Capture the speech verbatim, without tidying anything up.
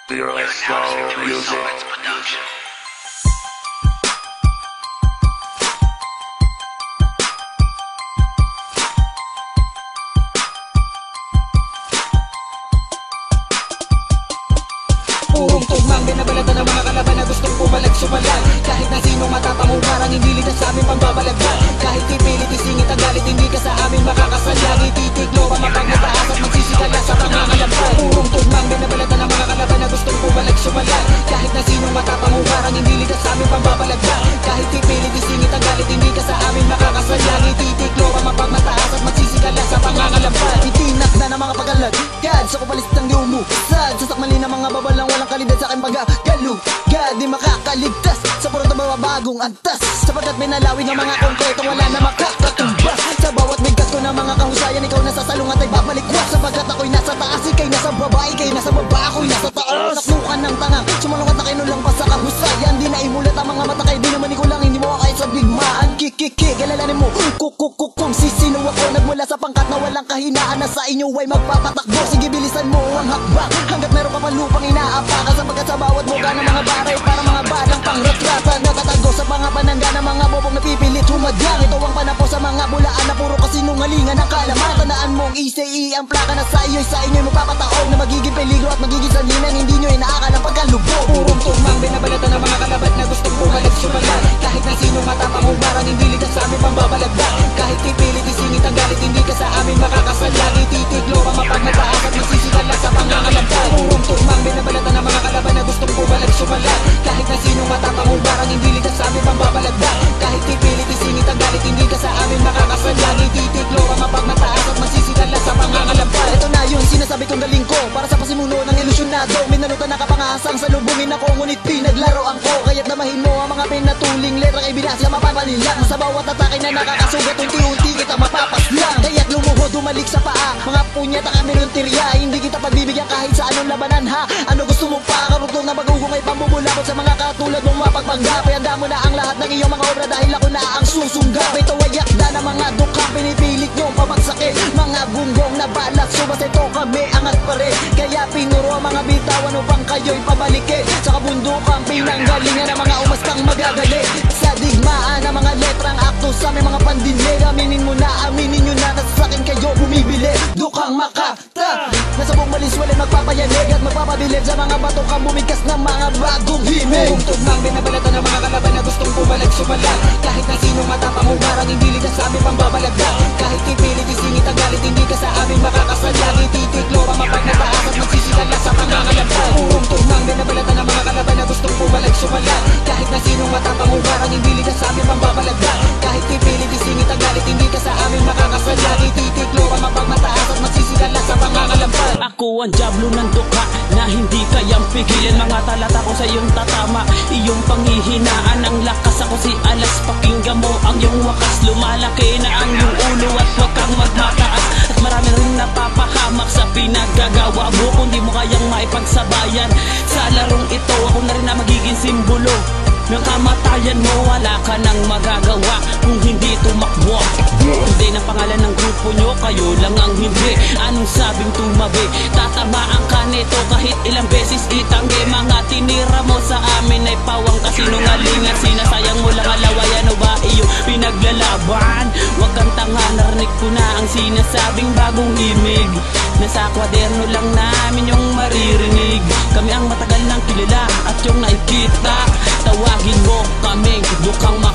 Purong Tugma Dukhang. Purong tugmang binabalatan ng mga kalaban na gustong pumalag sumalag. Kahit na sinong matapang umarang, hindi litas sa aming pambabalaghan. Kahit ipilit isingit ang galit, hindi ka sa amin makakasalag. Ititiklo ang mapagmataas at magsisigala sa pangangalampan. Purong tugmang binabalatan ng mga kalaban na gustong pumalag sumalag. Kahit na sinong matapang umarang, hindi litas sa aming pambabalaghan. Kahit ipilit isingit ang galit, hindi ka sa amin makakasalag. Ititiklo ang mapagmataas at magsisigala sa pangangalampan. Itinak na ng mga pagalagyan sa kupalistang di umusag. Sasakmali ng mga babalang walang kalidad sa akin pagkagalugad. Di makakaligtas sa purong mababagong antas, sapagkat binalawin ng mga konkreto wala na makakatumbas. Sa bawat bigkas ko ng mga kahusayan, ikaw nasa salungat ay babalikwas. Sapagkat ako'y nasa taas, ikay nasa baba, ikay nasa baba, ako'y nasa taas. Naknukan ng tangang, sumalungat na kinulang pa sa kahusayan. Di na imulat ang mga mata, kay di naman ikulang, hindi mo kakait sa bigmaan. Kikiki, kalalanin mo, kukukuk kung sisino ako. Nagmula sa pangkat na walang kahinaan, na sa inyo ay magpapatakbo. Sige bilisan mo ang hakbang, hanggat meron ka pa lupang inaapakan. Sapagkat sa bawat buka ng mga baray, para mga balang pangretrata, nakatago sa mga panangga ng mga bobong napipilit humadlang. Ito ang panapo sa mga bulaan na puro kasinungalingan ng kalaman. Tandaan mong E C E ang plaka na sa iyo'y sa inyo'y magpapataog na magiging peligro at magiging sanlinang hindi nyo'y inaakalang pagkalubog. Purong tugmang binabalatan ng mga kalaban na gustong pumalag sumalag. Kahit na sinong matapang umarang, hindi litas sa aming pambabalaghan. Kahit ipilit isingit ang galit, hindi ka sa amin makakasalag. Ititiklo ang mapagmataas at magsisigala sa pangangalampan. Purong tugmang binabalatan ng mga kalaban na gustong pumalag sumalag. Kahit na sinong matapang umarang, hindi litas sa aming pambabalaghan. Kahit ipilit isingit ang galit, hindi ka sa amin makakasalag. Ititiklo ang mapagmataas at magsisigala sa pangangalampan. Ito na yun, sinasabi kong galing ko, para sa pasimuno ng ilusyonado. Minalutan na kapangahasang salubungin ako, ngunit pinaglaroan ko. Kaya't namahin mo ang mga pinatuling letrang ibinasa mapapalilang. Sa bawat atake na nakakasugat, unti-unti kita mapapaslang. Kaya't lumuhod, dumalik sa paa, mga punyata kami ng tirya. Hindi kita pagbibigyan kahit sa anong labanan ha. Ano gusto mo pa, karugtong na magugungay pambubulakot sa mga katulad mong mapagpanggap. Ihanda mo na ang lahat ng iyong mga obra dahil ako na ang susunggap. Ito ay yakda ng mga dukhang, pinipilit nyong pabagsakin. Mga gunggong na balat, subas ito kami angat pa rin. Kaya pinuro ang mga bitawan upang kayo'y pabalikin. Sa kabundukan, pinanggalingan ng mga umastang magagaling. Sa digmaan ng mga letrang akto sa may mga pandinig. Aminin mo na, aminin nyo na, sa akin kayo bumibili. Dukhang Makata, nasa buong maliswalay magpapayanig at magpapabilib sa mga bato kang bumigkas ng mga bagong himig. Purong tugmang binabalatan ng mga kalaban na gustong pumalag sumalag. Kahit na sinong matapang umarang, hindi litas sa aming pambabalaghan. Kahit ipilit isingit ang galit, hindi ka sa amin makakasalag. Ititiklo ang mapagmataas at magsisigala sa pangangalampan. Purong tugmang binabalatan ng mga kalaban na gustong pumalag sumalag. Kahit na sinong matapang umarang, hindi litas sa aming pambabalaghan. Kahit ipilit isingit ang galit, hindi ka sa amin makakasalag. Ititiklo ang mapagmataas at magsisigala sa pangangalampan. Ako ang diablo ng dukha na hindi kayang pigilan. Mga talata ko sa iyong tatama, iyong panghihinaan. Ang lakas ako si alas, pakinggan mo ang iyong wakas. Lumalaki na ang iyong ulo at huwag kang magmataas. At marami rin napapahamak sa pinagagawa mo. Kung di mo kayang maipagsabayan sa larong ito, ako na rin na magiging simbolo ng kamatayan mo. Wala ka nang magagawa kung hindi tumakbo. Hindi na pangalan ng grupo nyo, kayo lang ang hindi. Anong sabing tumabi? Tatamaan ka nito kahit ilang beses itanggi. Mga tinira mo sa amin ay pawang kasinungalingan. Sinasayang mo lang alawayan o ba iyong pinaglalaban? Huwag kang tanga, narinig ko na ang sinasabing bagong imig. Nasa kwaderno lang namin yung maririnig. Kami ang matagal nang kilala at yung nakikita. Tawagin mo kaming Dukhang Makata.